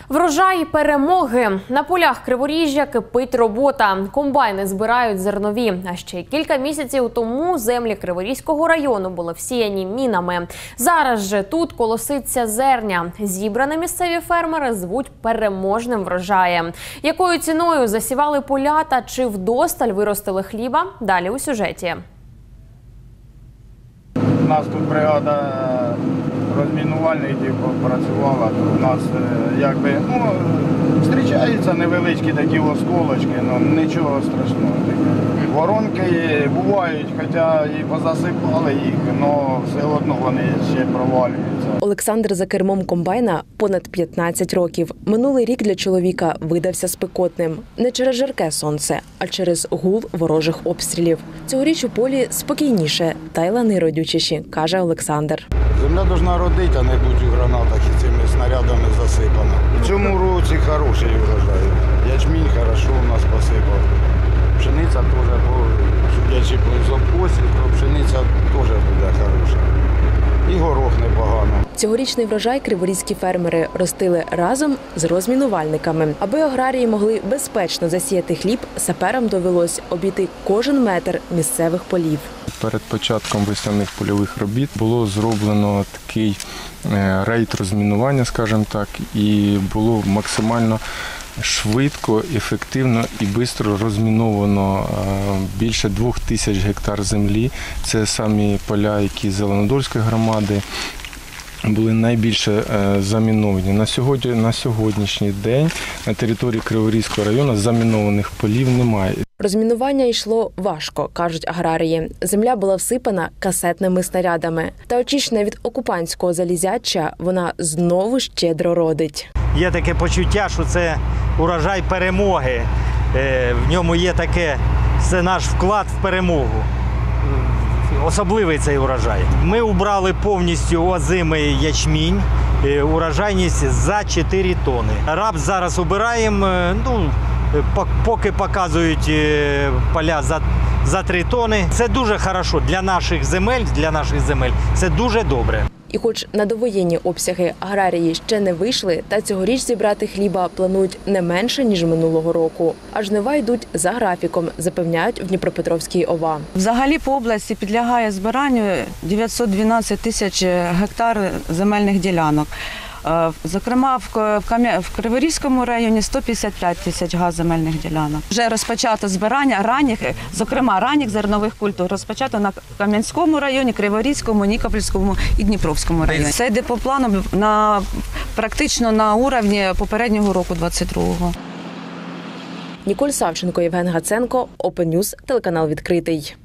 Врожай перемоги. На полях Криворіжжя кипить робота. Комбайни збирають зернові. А ще кілька місяців тому землі Криворізького району були всіяні мінами. Зараз же тут колоситься зерня. Зібране місцеві фермери звуть переможним врожаєм. Якою ціною засівали поля та чи вдосталь виростили хліба? Далі у сюжеті. У нас тут бригада розмінувальників працювала. У нас якби, зустрічаються невеличкі такі осколочки, нічого страшного. Воронки бувають, хоча і позасипали їх, але все одно вони ще провалюються. Олександр за кермом комбайна понад 15 років. Минулий рік для чоловіка видався спекотним. Не через жарке сонце, а через гул ворожих обстрілів. Цьогоріч у полі спокійніше та й лани родючіші, каже Олександр. Земля повинна родити, а не бути у гранатах і цими снарядами засипана. В цьому році хороший врожай. Ячмінь хорошо у нас посипав. Пшениця теж, судячи по запасі, то пшениця теж буде хороша. І горох непогано. Цьогорічний врожай криворізькі фермери ростили разом з розмінувальниками. Аби аграрії могли безпечно засіяти хліб, саперам довелось обійти кожен метр місцевих полів. Перед початком весняних польових робіт було зроблено такий рейд розмінування, скажімо так, і було максимально швидко, ефективно і швидко розміновано більше 2000 гектар землі. Це самі поля, які Зеленодольської громади були найбільше заміновані. На сьогоднішній день на території Криворізького району замінованих полів немає. Розмінування йшло важко, кажуть аграрії. Земля була всипана касетними снарядами. Та очищена від окупантського залізяча, вона знову щедро родить. Є таке почуття, що це урожай перемоги. В ньому є таке, це наш вклад в перемогу. Особливий цей урожай. Ми убрали повністю озимий ячмінь, урожайність за 4 тони. Рапс зараз убираємо, поки показують поля за 3 тони. Це дуже хорошо для наших земель, це дуже добре. І хоч на довоєнні обсяги аграрії ще не вийшли, та цьогоріч зібрати хліба планують не менше, ніж минулого року. А жнива йдуть за графіком, запевняють в Дніпропетровській ОВА. Взагалі по області підлягає збиранню 912 тисяч гектар земельних ділянок. Зокрема, в Криворізькому районі 155 тисяч земельних ділянок. Вже розпочато збирання ранніх зернових культур. Розпочато на Кам'янському районі, Криворізькому, Нікопольському і Дніпровському районі. Це йде по плану практично на рівні попереднього року, 22-го. Ніколь Савченко, Євген Гаценко, Open News, телеканал «Відкритий».